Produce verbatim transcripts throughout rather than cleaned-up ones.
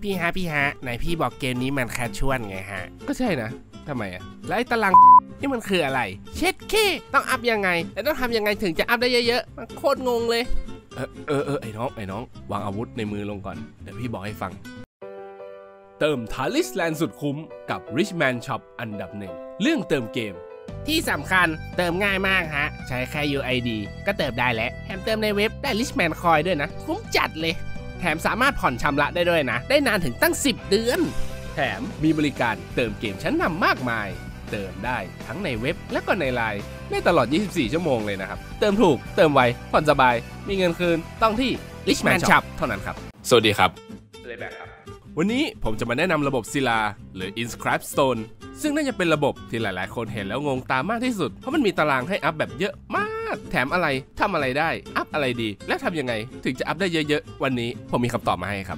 พี่ฮะพี่ฮะไหนพี่บอกเกมนี้มันแคชชวลไงฮะก็ใช่นะทำไมอะแล้วไอ้ตารางนี่มันคืออะไรเช็ดขี้ต้องอัพยังไงแล้วต้องทำยังไงถึงจะอัพได้เยอะๆมันโคตรงงเลยเออเออเออไอ้น้องไอ้น้องวางอาวุธในมือลงก่อนเดี๋ยวพี่บอกให้ฟังเติมทาริสแลนด์สุดคุ้มกับ Richman Shop อันดับหนึ่งเรื่องเติมเกมที่สำคัญเติมง่ายมากฮะใช้แค่ ยู ไอ ดี ก็เติมได้แล้วแถมเติมในเว็บได้ Richman Coin ด้วยนะคุ้มจัดเลยแถมสามารถผ่อนชำระได้ด้วยนะได้นานถึงตั้งสิบเดือนแถมมีบริการเติมเกมชั้นนำมากมายเติมได้ทั้งในเว็บและก็ในไลน์ได้ตลอดยี่สิบสี่ชั่วโมงเลยนะครับเติมถูกเติมไวผ่อนสบายมีเงินคืนต้องที่ Richman Shop เท่านั้นครับสวัสดีครับเลยแบกครับวันนี้ผมจะมาแนะนำระบบศิลาหรือ Inscribe Stone ซึ่งน่าจะเป็นระบบที่หลายๆคนเห็นแล้วงงตามากที่สุดเพราะมันมีตารางให้อัพแบบเยอะมากแถมอะไรทำอะไรได้อัพอะไรดีและทำยังไงถึงจะอัพได้เยอะๆวันนี้ผมมีคำตอบมาให้ครับ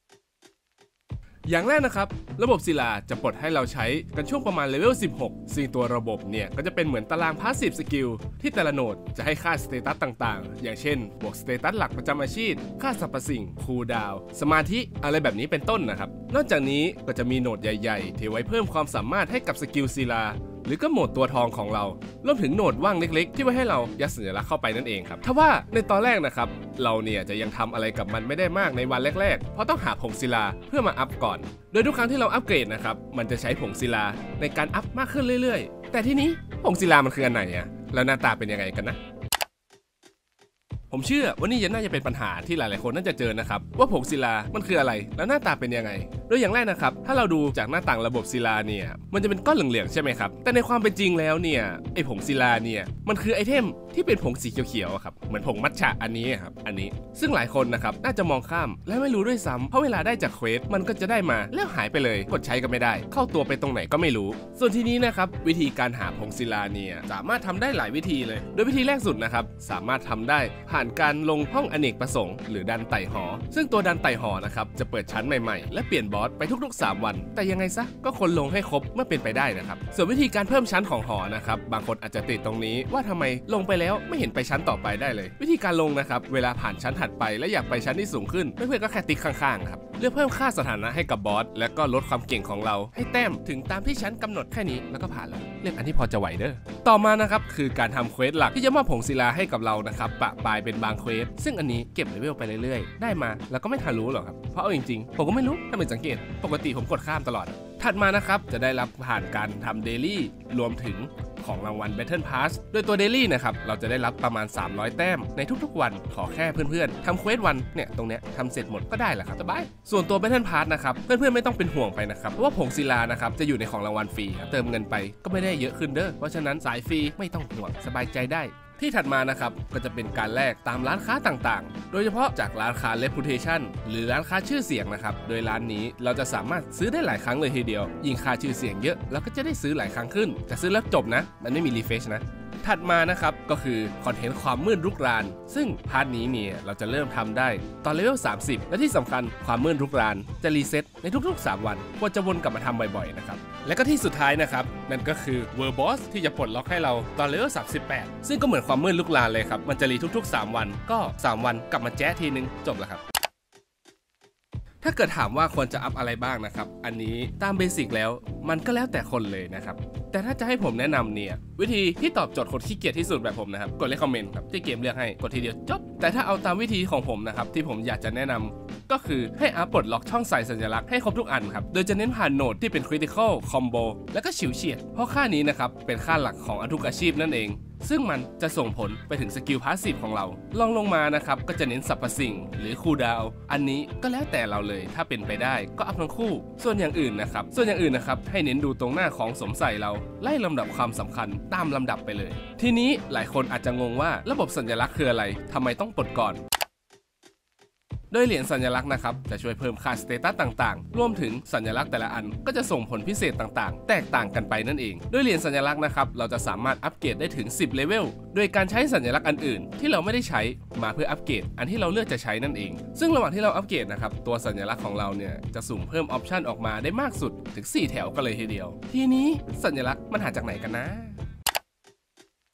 อย่างแรกนะครับระบบศิลาจะปลดให้เราใช้กันช่วงประมาณเลเวลสิบหกซึ่งตัวระบบเนี่ยก็จะเป็นเหมือนตารางพาสซีฟสกิลที่แต่ละโหนดจะให้ค่าสเตตัสต่างๆอย่างเช่นบวกสเตตัสหลักประจำอาชีพค่าสรรพสิ่งคูลดาวน์สมาธิอะไรแบบนี้เป็นต้นนะครับนอกจากนี้ก็จะมีโหนดใหญ่ๆที่ไว้เพิ่มความสามารถให้กับสกิลศิลาหรือก็โหมดตัวทองของเรารวมถึงโหนดว่างเล็กๆที่ไว้ให้เรายัดสัญลักษณ์เข้าไปนั่นเองครับถ้าว่าในตอนแรกนะครับเราเนี่ยจะยังทำอะไรกับมันไม่ได้มากในวันแรกๆเพราะต้องหาผงศิลาเพื่อมาอัพก่อนโดยทุกครั้งที่เราอัปเกรดนะครับมันจะใช้ผงศิลาในการอัพมากขึ้นเรื่อยๆแต่ทีนี้ผงศิลามันคืออันไหนอะแล้วหน้าตาเป็นยังไงกันนะผมเชื่อว่านี่น่าจะเป็นปัญหาที่หลายๆคนน่าจะเจอนะครับว่าผงศิลามันคืออะไรแล้วหน้าตาเป็นยังไงโดยอย่างแรกนะครับถ้าเราดูจากหน้าต่างระบบศิลาเนี่ยมันจะเป็นก้อนเหลืองๆใช่ไหมครับแต่ในความเป็นจริงแล้วเนี่ยไอผงศิลาเนี่ยมันคือไอเทมที่เป็นผงสีเขียวๆครับเหมือนผงมัทฉะอันนี้ครับอันนี้ซึ่งหลายคนนะครับน่าจะมองข้ามและไม่รู้ด้วยซ้ำเพราะเวลาได้จากเควสมันก็จะได้มาแล้วหายไปเลยกดใช้ก็ไม่ได้เข้าตัวไปตรงไหนก็ไม่รู้ส่วนทีนี้นะครับวิธีการหาผงศิลาเนี่ยสามารถทำได้หลายวิธีเลยโดยวิธีแรกสุดนะครับสามารถทำได้ผ่านการลงห้องอเนกประสงค์หรือดันไต่หอซึ่งตัวดันไต่หอนะครับจะเปิดชั้นใหม่ๆและเปลี่ยนบอสไปทุกๆสามวันแต่ยังไงซะก็คนลงให้ครบเมื่อเป็นไปได้นะครับส่วนวิธีการเพิ่มชั้นของหอนะครับบางคนอาจจะติดตรงนี้ว่าทำไมลงไปแล้วไม่เห็นไปชั้นต่อไปได้เลยวิธีการลงนะครับเวลาผ่านชั้นถัดไปและอยากไปชั้นที่สูงขึ้นเพื่อนๆก็แค่ติ๊กข้างๆครับเลือกเพิ่มค่าสถานะให้กับบอสและก็ลดความเก่งของเราให้แต้มถึงตามที่ชั้นกำหนดแค่นี้แล้วก็ผ่านแล้วเลือกอันที่พอจะไหวเด้อต่อมานะครับคือการทำเควสหลักที่จะมอบผงศิลาให้กับเรานะครับปะปลายเป็นบางเควสซึ่งอันนี้เก็บเลเวลไปเรื่อยๆได้มาแล้วก็ไม่ทันรู้หรอกครับเพราะเอาจริงๆผมก็ไม่รู้ถ้าเป็นสังเกตปกติผมกดข้ามตลอดถัดมานะครับจะได้รับผ่านการทำเดลี่รวมถึงของรางวัล Battle Pass โดยตัว Daily นะครับเราจะได้รับประมาณสามร้อยแต้มในทุกๆวันขอแค่เพื่อนๆทำเควสวันเนี่ยตรงเนี้ยทำเสร็จหมดก็ได้แหละครับสบายส่วนตัว Battle Pass นะครับเพื่อนๆไม่ต้องเป็นห่วงไปนะครับเพราะว่าผงศิลานะครับจะอยู่ในของรางวัลฟรีครับเติมเงินไปก็ไม่ได้เยอะขึ้นเด้อเพราะฉะนั้นสายฟรีไม่ต้องห่วงสบายใจได้ที่ถัดมานะครับก็จะเป็นการแลกตามร้านค้าต่างๆโดยเฉพาะจากร้านค้า Reputation หรือร้านค้าชื่อเสียงนะครับโดยร้านนี้เราจะสามารถซื้อได้หลายครั้งเลยทีเดียวยิ่งค่าชื่อเสียงเยอะเราก็จะได้ซื้อหลายครั้งขึ้นแต่ซื้อแล้วจบนะมันไม่มีรีเฟรชนะถัดมานะครับก็คือคอนเทนต์ความมืดรุกรานซึ่งพาร์ทนี้เนี่ยเราจะเริ่มทำได้ตอนเลเวลสามสิบและที่สำคัญความมืดรุกรานจะรีเซ็ตในทุกๆสามวันควรจะวนกลับมาทำบ่อยๆนะครับและก็ที่สุดท้ายนะครับนั่นก็คือเวอร์บอสที่จะปลดล็อกให้เราตอนเลเวลสามสิบแปดซึ่งก็เหมือนความมืดรุกรานเลยครับมันจะรีทุกๆสามวันก็สามวันกลับมาแจ๊ะทีนึงจบแล้วครับถ้าเกิดถามว่าควรจะอัพอะไรบ้างนะครับอันนี้ตามเบสิกแล้วมันก็แล้วแต่คนเลยนะครับแต่ถ้าจะให้ผมแนะนำเนี่ยวิธีที่ตอบโจทย์คนขี้เกียจที่สุดแบบผมนะครับกดเลคคอมเมนต์ครับที่เกมเลือกให้กดทีเดียวจบแต่ถ้าเอาตามวิธีของผมนะครับที่ผมอยากจะแนะนำก็คือให้อัพปลดล็อกช่องใส่สัญลักษณ์ให้ครบทุกอันครับโดยจะเน้นผ่านโหนดที่เป็น Critical Combo และก็ฉิวเฉียดเพราะค่านี้นะครับเป็นค่าหลักของทุกอาชีพนั่นเองซึ่งมันจะส่งผลไปถึงสกิลพาสซีฟของเราลองลงมานะครับก็จะเน้นสรรพสิ่งหรือคูลดาวน์อันนี้ก็แล้วแต่เราเลยถ้าเป็นไปได้ก็อัพทั้งคู่ส่วนอย่างอื่นนะครับส่วนอย่างอื่นนะครับให้เน้นดูตรงหน้าของสวมใส่เราไล่ลำดับความสำคัญตามลำดับไปเลยทีนี้หลายคนอาจจะงงว่าระบบสัญลักษณ์คืออะไรทำไมต้องปลดก่อนโดยเหรียญสัญลักษณ์นะครับจะช่วยเพิ่มค่าสเตตัสต่างๆรวมถึงสัญลักษณ์แต่ละอันก็จะส่งผลพิเศษต่างๆแตกต่างกันไปนั่นเองโดยเหรียญสัญลักษณ์นะครับเราจะสามารถอัปเกรดได้ถึงสิบเลเวลโดยการใช้สัญลักษณ์อันอื่นที่เราไม่ได้ใช้มาเพื่ออัปเกรดอันที่เราเลือกจะใช้นั่นเองซึ่งระหว่างที่เราอัปเกรดนะครับตัวสัญลักษณ์ของเราเนี่ยจะสุ่มเพิ่มออปชันออกมาได้มากสุดถึงสี่แถวกันเลยทีเดียวทีนี้สัญลักษณ์มันหาจากไหนกันนะ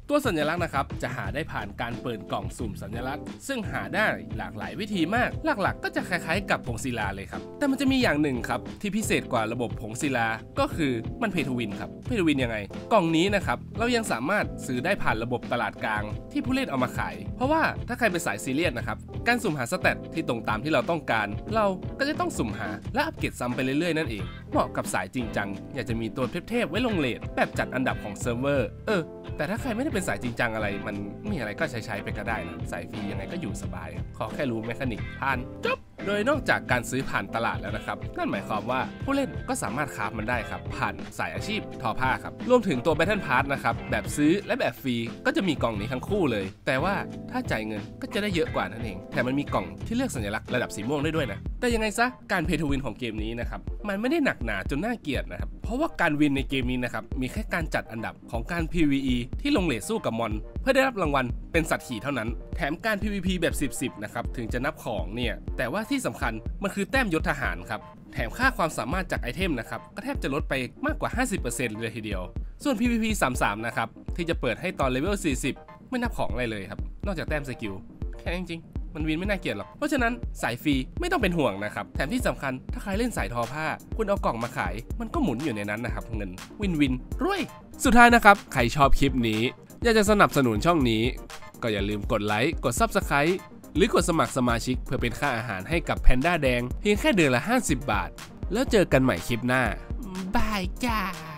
ตัวสัญลักษณ์นะครับจะหาได้ผ่านการเปิดกล่องสุ่มสัญลักษณ์ซึ่งหาได้หลากหลายวิธีมากหลักๆก็จะคล้ายๆกับผงศิลาเลยครับแต่มันจะมีอย่างหนึ่งครับที่พิเศษกว่าระบบผงศิลาก็คือมันเพย์ทูวินครับเพย์ทูวินยังไงกล่องนี้นะครับเรายังสามารถซื้อได้ผ่านระบบตลาดกลางที่ผู้เล่นเอามาขายเพราะว่าถ้าใครเป็นสายซีเรียสนะครับการสุ่มหาสเตตที่ตรงตามที่เราต้องการเราก็จะต้องสุ่มหาและอัปเกรดซ้ำไปเรื่อยๆนั่นเองเหมาะกับสายจริงจังอยากจะมีตัวเทพๆไว้ลงเรทแบบจัดอันดับของเซิร์ฟเวอร์เออแต่ถ้าใครไม่ได้เป็นสายจริงจังอะไรมันมีอะไรก็ใช้ๆไปก็ได้นะสายฟรียังไงก็อยู่สบายขอแค่รู้เมคานิกผ่านจบโดยนอกจากการซื้อผ่านตลาดแล้วนะครับนั่นหมายความว่าผู้เล่นก็สามารถคราฟมันได้ครับผ่านสายอาชีพทอผ้าครับรวมถึงตัว Battle Pass นะครับแบบซื้อและแบบฟรีก็จะมีกล่องนี้ทั้งคู่เลยแต่ว่าถ้าจ่ายเงินก็จะได้เยอะกว่านั่นเองแถมมันมีกล่องที่เลือกสัญลักษณ์ระดับสีม่วงได้ด้วยนะแต่ยังไงซะการเพย์ทูวินของเกมนี้นะครับมันไม่ได้หนักหนาจนน่าเกลียดนะครับเพราะว่าการวินในเกมนี้นะครับมีแค่การจัดอันดับของการ พี วี อี ที่ลงเรทสู้กับมอนเพื่อได้รับรางวัลเป็นสัตว์ขี่เท่านั้นแถมการ พี วี พี แบบ สิบ สิบ นะครับถึงจะนับของเนี่ยแต่ว่าที่สำคัญมันคือแต้มยศทหารครับแถมค่าความสามารถจากไอเทมนะครับก็แทบจะลดไปมากกว่า ห้าสิบเปอร์เซ็นต์ เลยทีเดียวส่วน พี วี พี สามสิบสาม นะครับที่จะเปิดให้ตอนเลเวล สี่สิบ ไม่นับของอะไรเลยครับนอกจากแต้มสกิลแค่จริงๆมันวินไม่น่าเกลียดหรอกเพราะฉะนั้นสายฟรีไม่ต้องเป็นห่วงนะครับแถมที่สำคัญถ้าใครเล่นสายทอผ้าคุณเอากล่องมาขายมันก็หมุนอยู่ในนั้นนะครับเงินวินวินรวยสุดท้ายนะครับใครชอบคลิปนี้อยากจะสนับสนุนช่องนี้ก็อย่าลืมกดไลค์กด ซับสไครบ์ หรือกดสมัครสมาชิกเพื่อเป็นค่าอาหารให้กับแพนด้าแดงเพียงแค่เดือนละห้าสิบบาทแล้วเจอกันใหม่คลิปหน้าบายจ้า